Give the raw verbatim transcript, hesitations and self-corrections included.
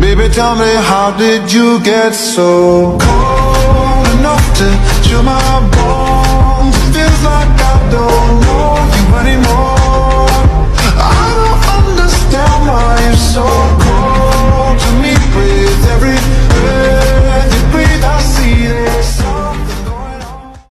Baby, tell me, how did you get so cold enough to